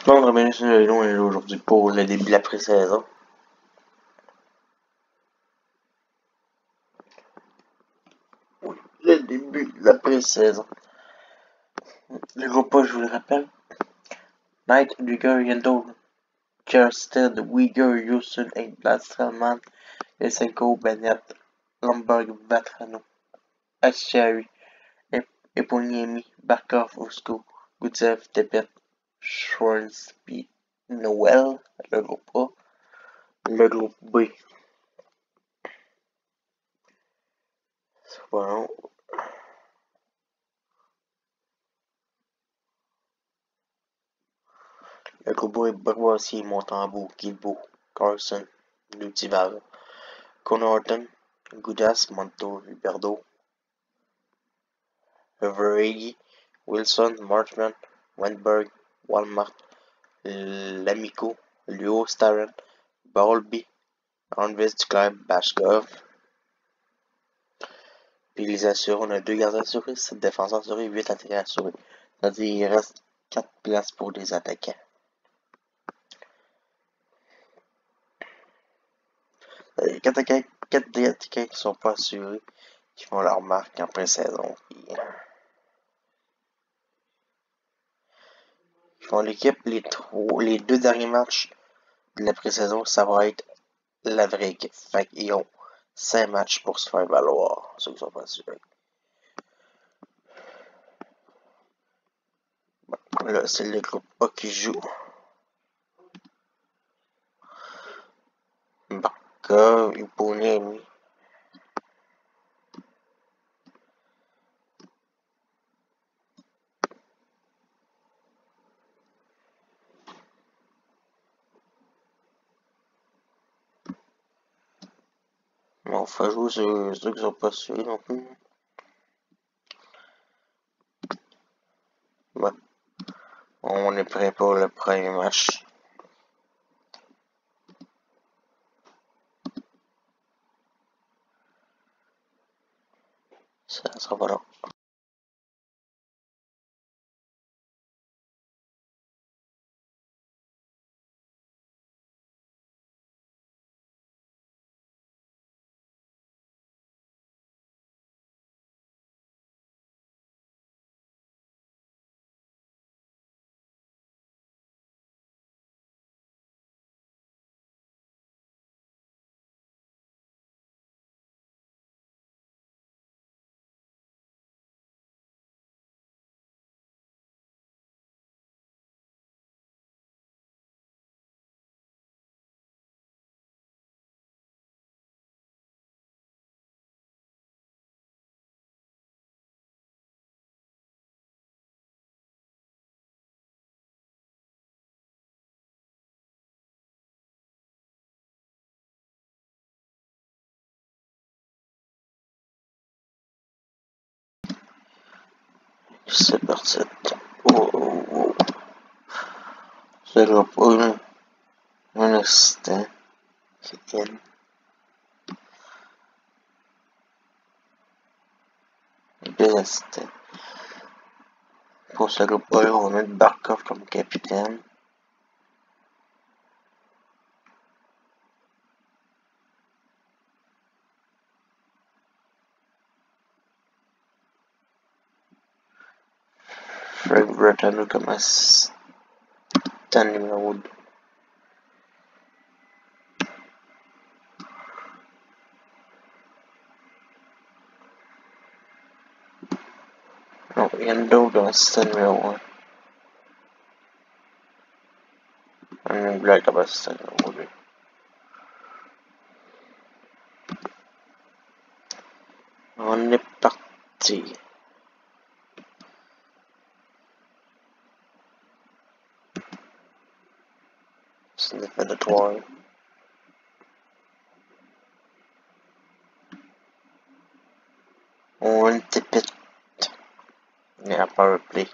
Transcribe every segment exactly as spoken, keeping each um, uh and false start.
Donc, bienvenue sur le on est là aujourd'hui pour le début de la pré-saison. Oui, le début de la pré-saison. Le groupe A, je vous le rappelle. Knight, Luger, Yendo, Kjersted, Uyghur, Houston, Engblad, Strelman, Lysenko, Bennett, Lomberg, Vatrano, Ashari, Eponiemi, Barkov, Usko, Gutsev, Tepet, Schwarzby, Noël, le groupe A. Le groupe B. Voilà. Le groupe A est Bourgoisie, Montembeau, Guilbeault, Carson, Nutival, Connorton, Goudas, Montour, Huberdeau, Verhey, Wilson, Marchman, Wentberg, Walmart, Lamico, Luo, Starren, Bowlby, Arnvist, Duclair, Bashkov. Puis les assurés, on a deux gardiens assurés, sept défenseurs assurés, huit attaquants assurés. C'est-à-dire qu'il reste quatre places pour les attaquants. Il y a quatre attaquants qui ne sont pas assurés, qui font leur marque en pré-saison. Ils font l'équipe, les, les deux derniers matchs de la pré-saison, ça va être la vraie équipe. Fait qu'ils ont cinq matchs pour se faire valoir, ceux qui sont pas assurés. Bon, là, c'est le groupe A qui joue. Barkov, Eponiemi. On va jouer sur ceux qui sont pas assurés non plus. Ouais. On est prêt pour le premier match. Ça sera pas long. C'est parti. Oh, oh, oh. C'est le groupe A. Un instant. C'est deux instants. Pour ce groupe A, on va mettre Barkov comme capitaine. Frank Vatrano comme assistant numéro deux. Non, Yendo comme assistant numéro un. Un blague comme assistant numéro deux. On est parti. C'est une défaite de trois. On était pit. Il n'y a pas replay.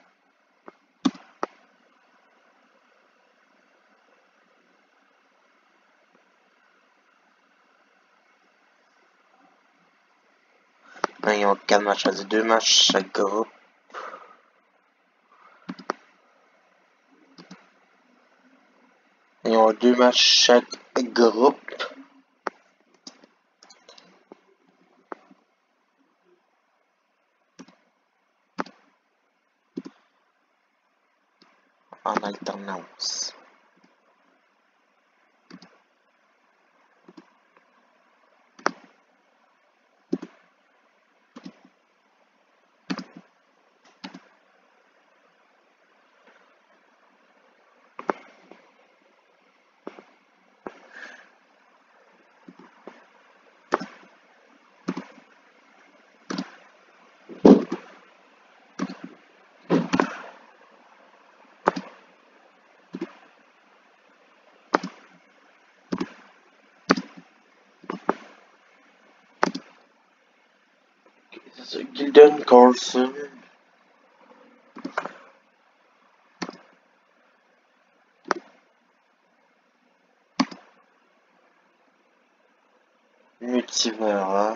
Là, ils ont quatre matchs, à dire deux matchs chaque groupe. Ils ont deux matchs chaque groupe. En alternance. Gildan Carlson. Multivera.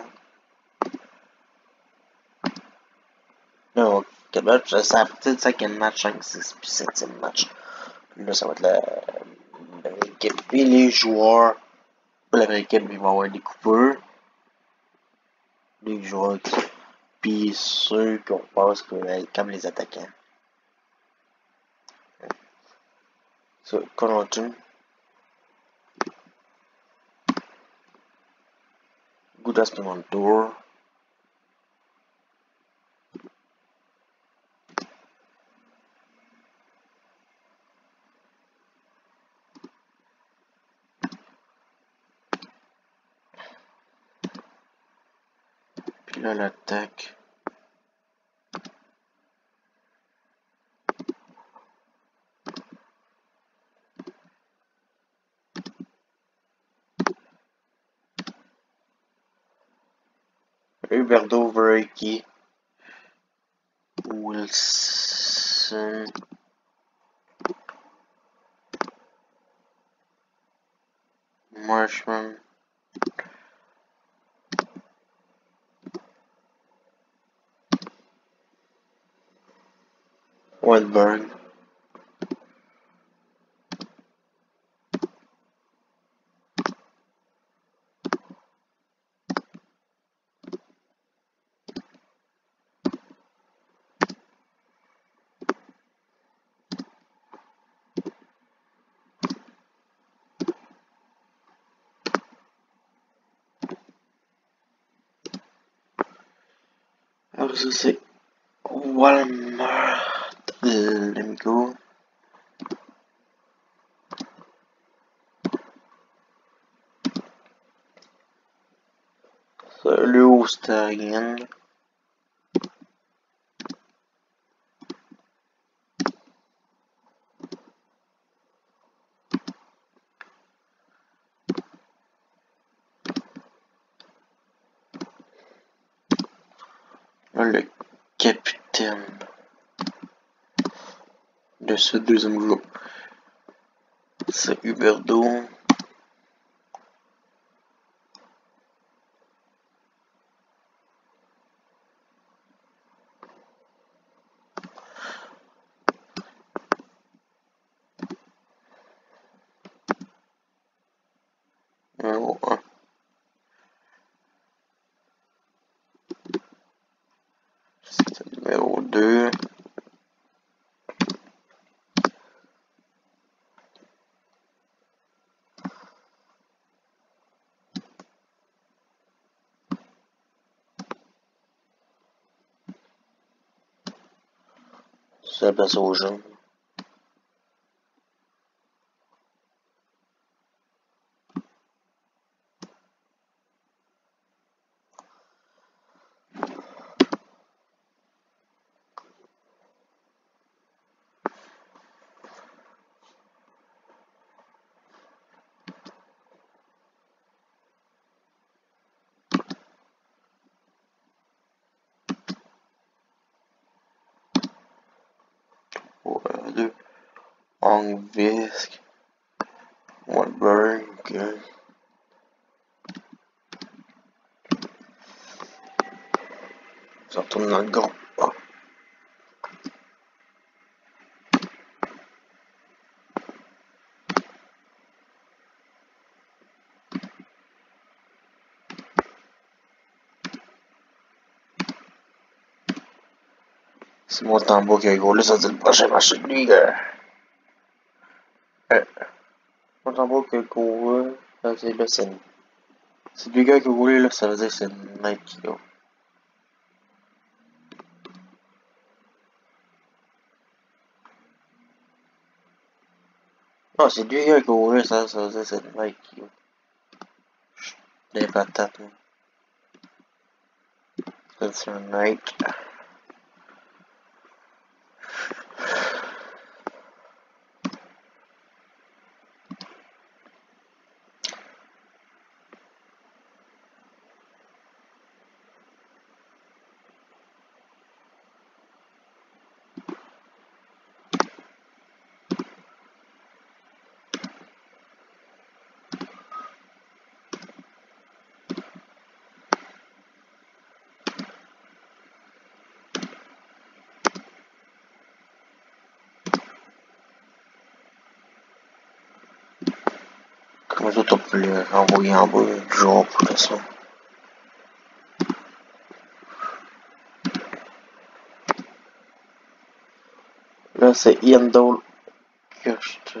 Non, quel match? Ça a peut-être cinquième match, cinq, six, puis septième match. Là, ça va être la, la vraie équipe et les joueurs. Pour la vraie équipe, il va y avoir des coupeurs. Les joueurs. Puis ceux qu'on pense que être comme les attaquants. So, Connaughton. Goudas Pimentor. Puis là, l'attaque. Huberdeau, Verreiki, Wilson, Marshman, Wedberg, alors ça c'est Walmart, euh, l'amigo. Ça, le Australien. Là, le capitaine de ce deuxième groupe, c'est Huberdeau. Numéro un. C'est le numéro deux. C'est la place aux jeunes. deux. Angvisk. Wedberg. Ça retourne dans le groupe. Ah. C'est mon tambour qui a gaulé, ça c'est le prochain match de Ligue. Euh, mon tambour qui a gaulé, ça c'est là, c'est c'est deux gars qui ont gaulé là, ça veut dire que c'est Nike qui gaule. Non, c'est deux gars qui ont gaulé, ça, ça veut dire que c'est Nike qui gaule. Des patates, moi. Ça c'est un Nike. Comme ça, on peut les renvoyer en bas du jour pour ça. Là, c'est Yandol que je te...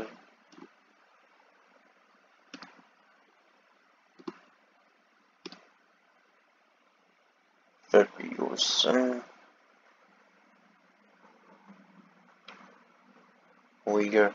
fais ça. Oui, gars.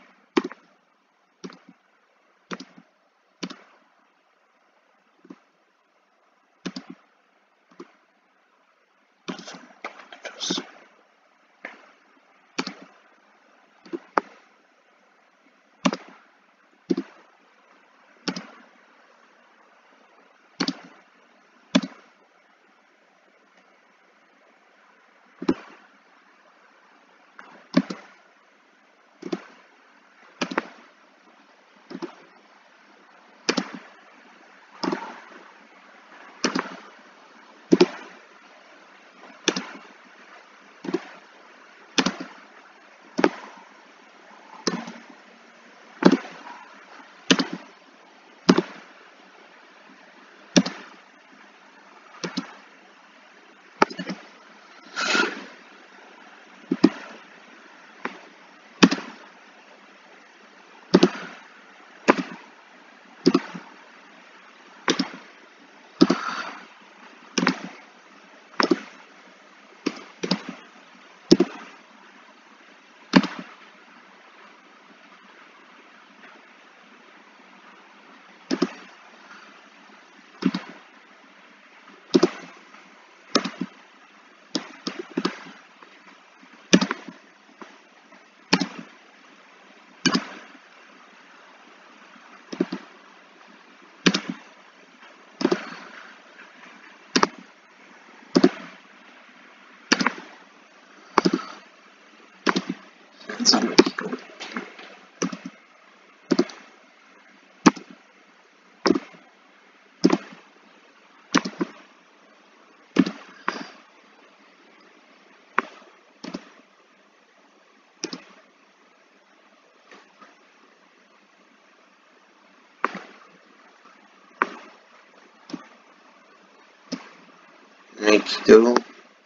Nike go.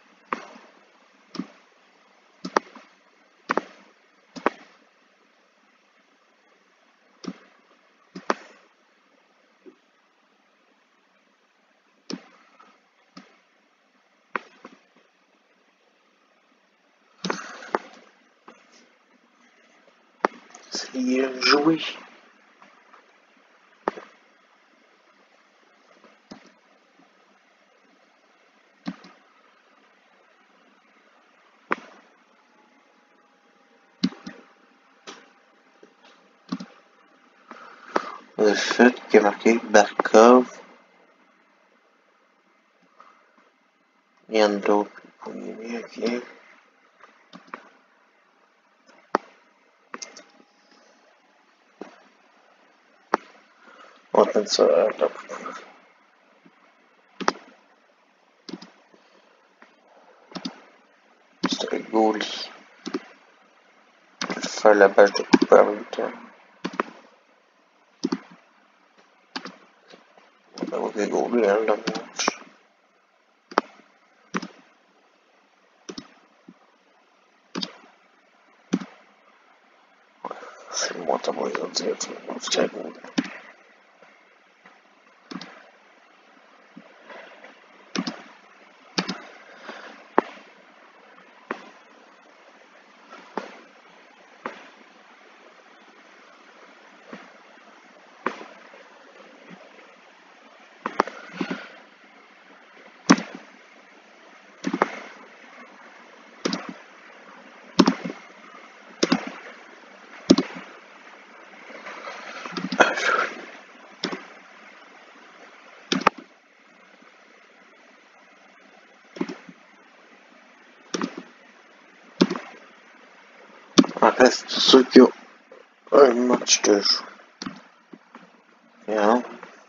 C'est joué. Le fait qui est marqué Barkov. Rien d'autre pour y aller, ok. On va mettre ça là. C'est un goalie. Je vais faire la page de coupe en même temps. On va avoir des goalies, hein, le match. C'est moi, t'as besoin de dire, tu vas me Après, c'est sûr qu'il y a un match de jeu. Bien.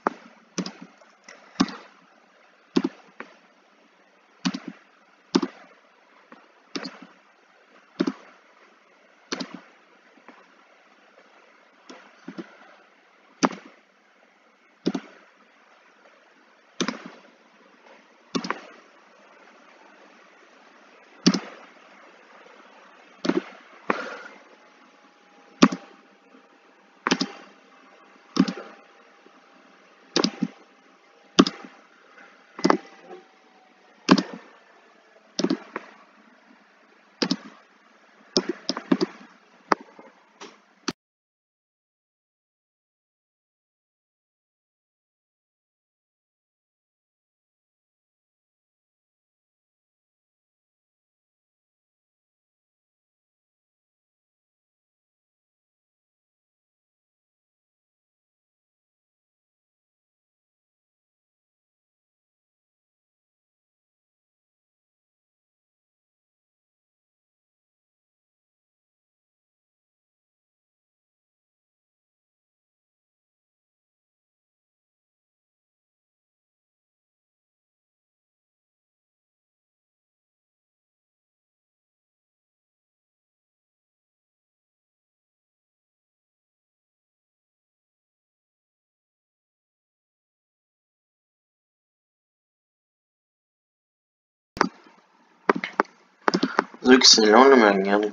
C'est que c'est long, là, mais regarde.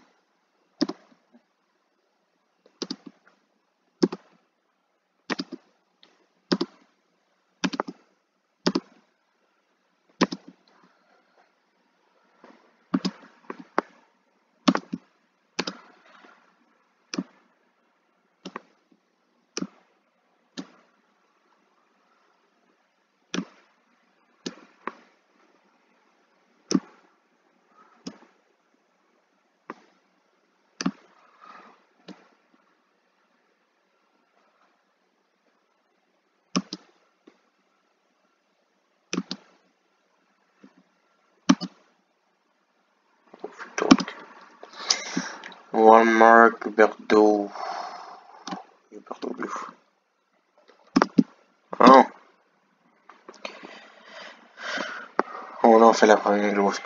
Walmart, Huberto. Huberto Bluff. Oh. On en fait la première grosse.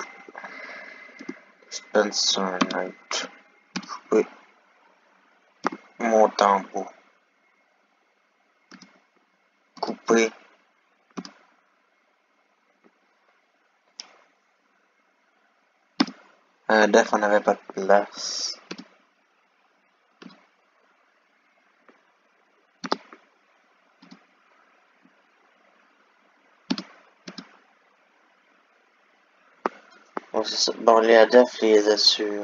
Spencer Knight. Oui. Mon tambour. Coupé. Un def, on n'avait pas de place. Bon, c'est ça. Bon, les def les assure.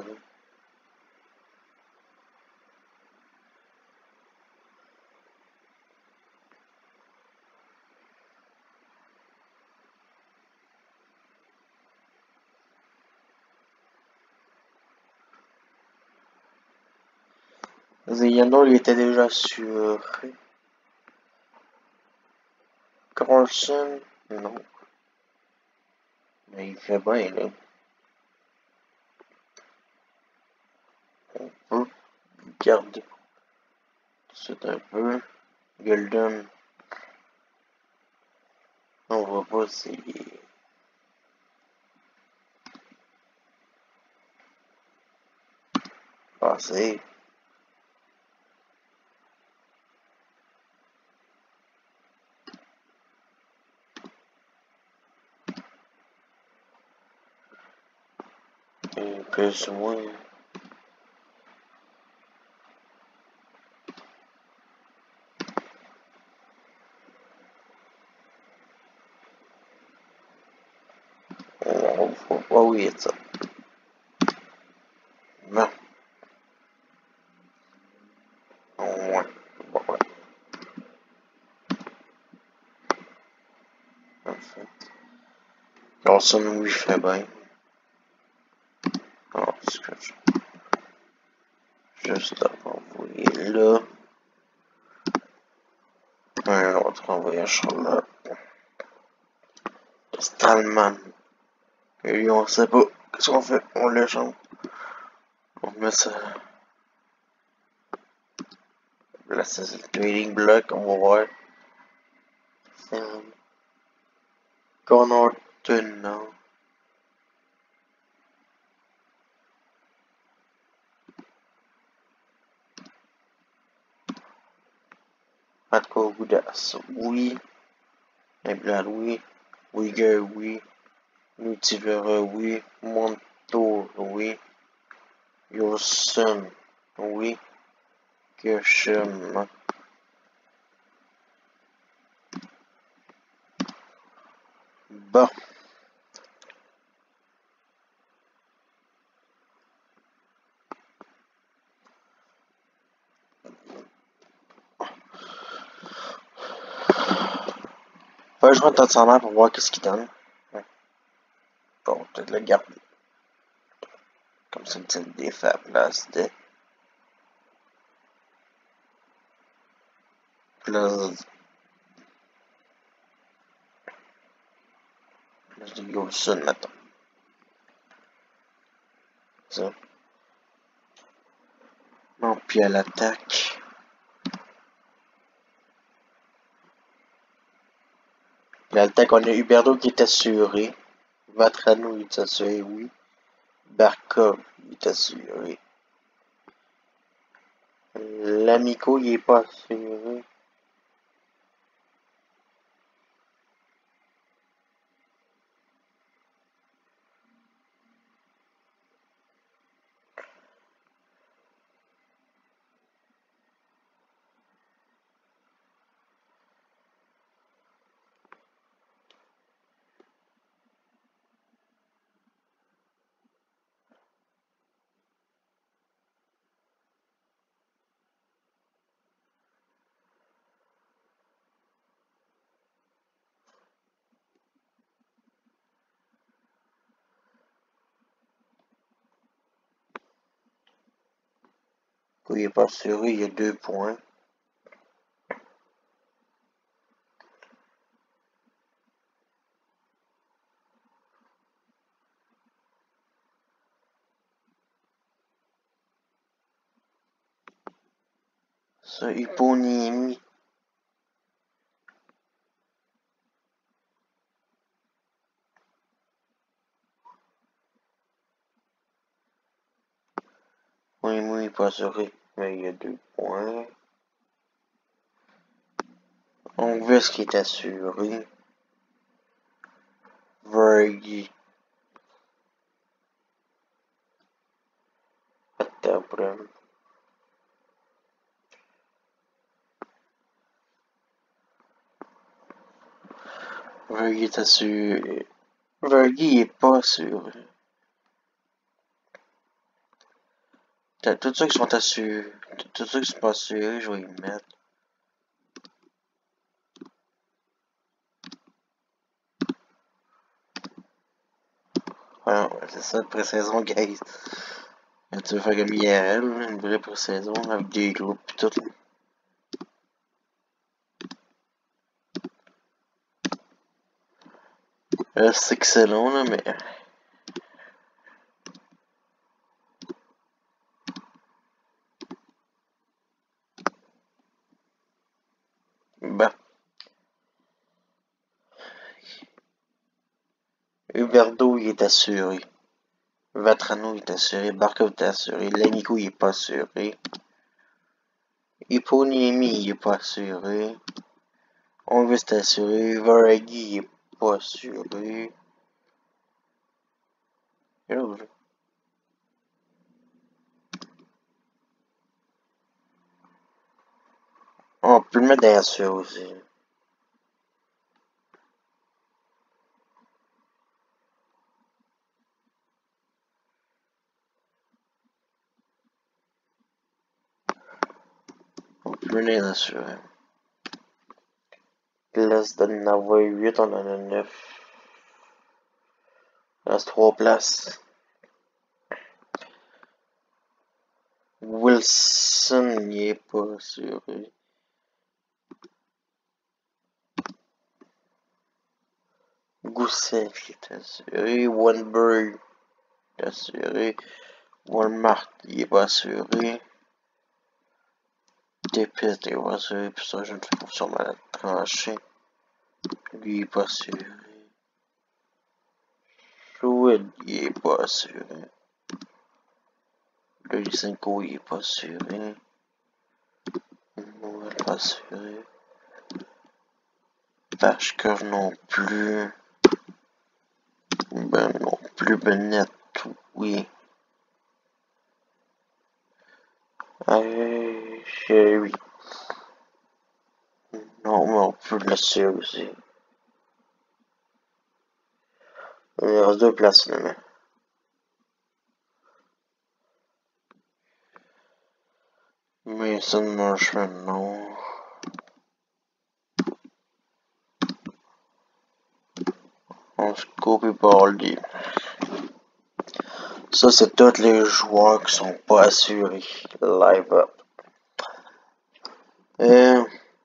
Zayano, il était déjà assuré. Carlson, non. Mais il fait bien, là. On peut garder c'est un peu. Golden, on voit pas si passé. Et plus ou moins. Faut pas oublier ça. Bon. Ouais. Bon, ouais. En fait. Carlson, oui, fait bien. Oh, c'est que je... Juste à envoyer là. Un autre envoyage sur là. Stallman. Et lui, on sait pas. Qu'est-ce qu'on fait? On l'échange. On met ça. Là, c'est le trading block. On va voir. Connor non. Matko Goudas, oui. Eblad, oui. Uyghur, oui. Nutivera, oui. Montour, oui. Yosun, oui. Gershom. Bon. Faut jouer un tas de sa mère pour voir qu'est-ce qu'il donne. Bon, peut-être le garder. Comme ça, une petite défait à la place de. Place, place de Yosun, mettons. Ça. Non, puis à l'attaque. Puis à l'attaque, on a Huberdo qui est assuré. Vatrano est assuré, oui. Barkov est assuré. L'Amico, il est pas assuré. Il est pas assuré, il y a deux points. Ça, hyponymie. Oui, oui, il est pas assuré, mais il y a deux points. On voit ce qui est assuré. Vergy. Attends, problème. Vergy est assuré. Vergy est pas assuré. Tous ceux qui sont assurés. Tous ceux qui sont pas assurés, je vais y mettre. Ah, ouais, c'est ça, pré-saison, guys. Là, tu veux faire comme I R L, une vraie pré-saison, avec des groupes pis tout. Là, c'est que c'est long, là, mais. Bon. Huberdo, il est assuré. Vatrano est assuré. Barkov est assuré. Lanico, il est pas assuré. Hyponiemi, il est pas assuré. Onvis est assuré. Varagi, il est pas assuré. On peut le mettre derrière ça aussi. plus les assurés. Place d'en avoir huit, on en a neuf. Il reste trois places. Wilson, il est pas assuré. Gousset est assuré. Wenberg est assuré. Walmart, il est pas assuré. Dépit, il est pas assuré. Puis ça, je ne fais pas sûrement la trancher. Lui, il est pas assuré. Sewell, il est pas assuré. Le Lysenko, il est pas assuré. Non, il est pas assuré. Pashkov non plus. Ben non plus. Bennett, oui. Allez, Sherry. Non, mais on peut le laisser aussi. Il reste deux places finalement. Mason Marshman, non. On se coupe Baldy. Ça, c'est tous les joueurs qui sont pas assurés. Live up. Et...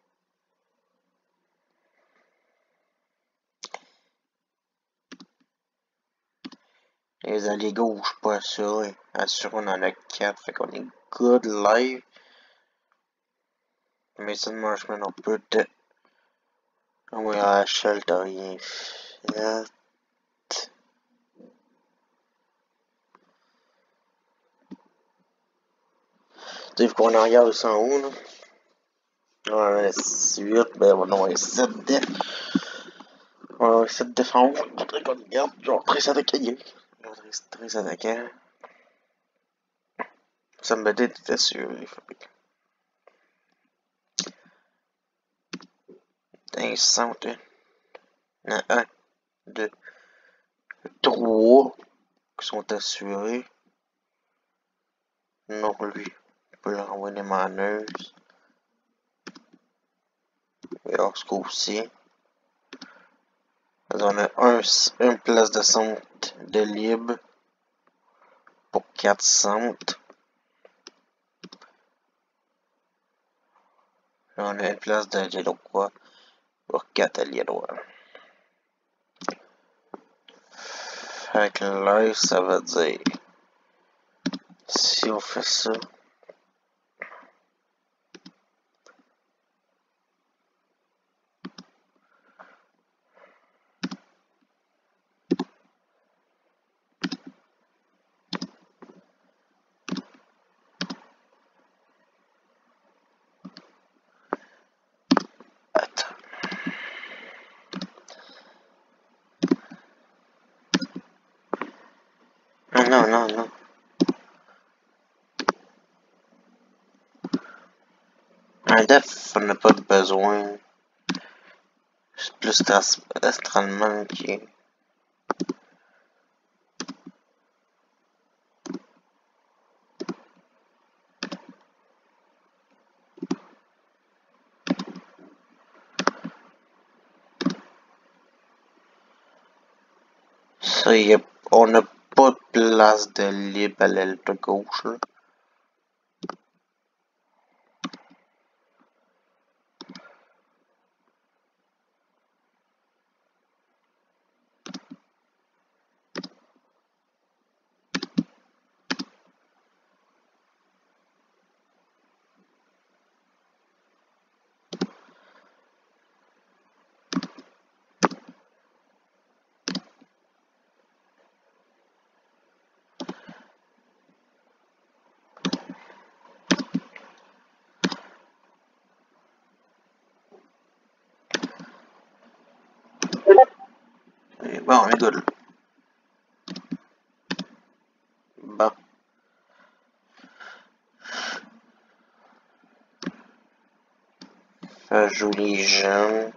les alliés gauche pas assurés. Assurés, on en a quatre. Fait qu'on est good live. Mason Marshman, on peut te... Oui, à H L, t'as rien fait. Dave qu'on en regarde aussi en haut, là. On a huit, ben on a sept def. On a sept def en haut. Je vais montrer qu'on regarde. Genre treize attaquants. treize attaquants. Ça me dit d'être assuré. Un centre. Il y en a un, deux, trois qui sont assurés. Non, lui. On peut leur envoyer des maneuses. Et Oscar aussi. On a un, une place de centre de libre pour quatre centres. On a une place d'allié droit pour quatre alliés droits. Fait que là, ça veut dire, si on fait ça, attends. Non, non, non, non. Un def, on n'a pas de besoin. C'est plus Astralman qui est. Ça, y a, on n'a pas de place de libre à l'aile de gauche, là. Et bon, on est good, là. Bon. Ça joue les jeunes.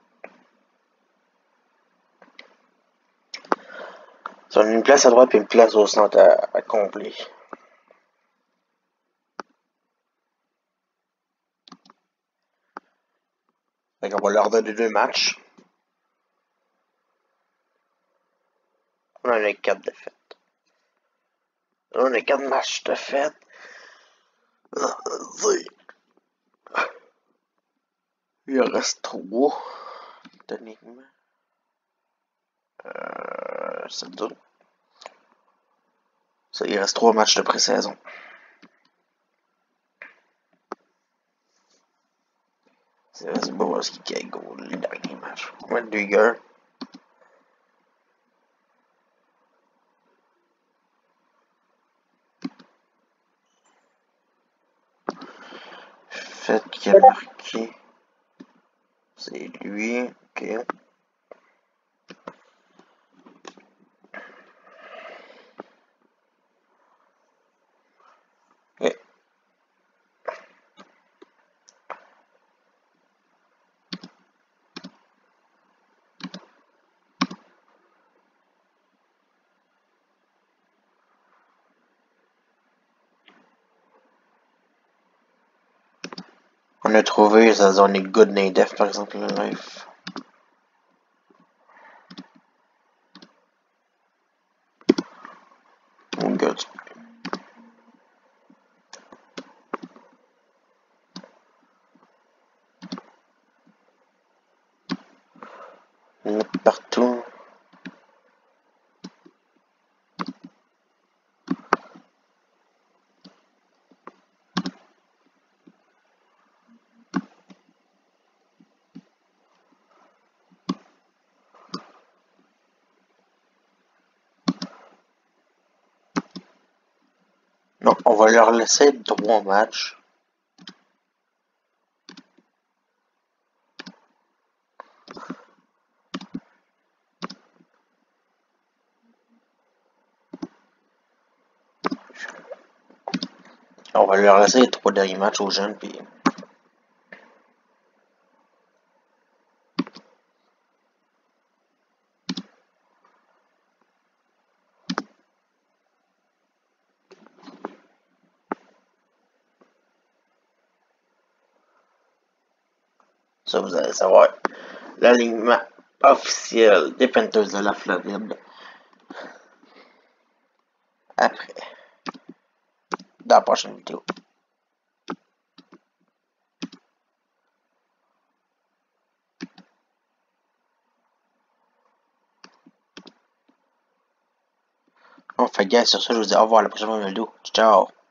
Ça a une place à droite et une place au centre à, à combler. Fait qu'on va leur donner deux matchs. On en a quatre de fait. On a quatre matchs de fait. Il en reste trois. Techniquement. Euh, c'est dur. Ça, il reste trois matchs de pré-saison. C'est vrai, c'est pas ce qui a goal les derniers matchs. On va mettre deux gars. Fait qui a marqué. C'est lui. Ok. Okay. On a trouvé sa zone est good native par exemple le life. Oh god. On est partout. Non, on va leur laisser trois matchs. On va leur laisser les trois derniers matchs aux jeunes, puis ça vous allez savoir l'alignement officiel des Panthers de la Floride. Après, dans la prochaine vidéo. On fait gaffe sur ça, je vous dis au revoir à la prochaine vidéo. Ciao!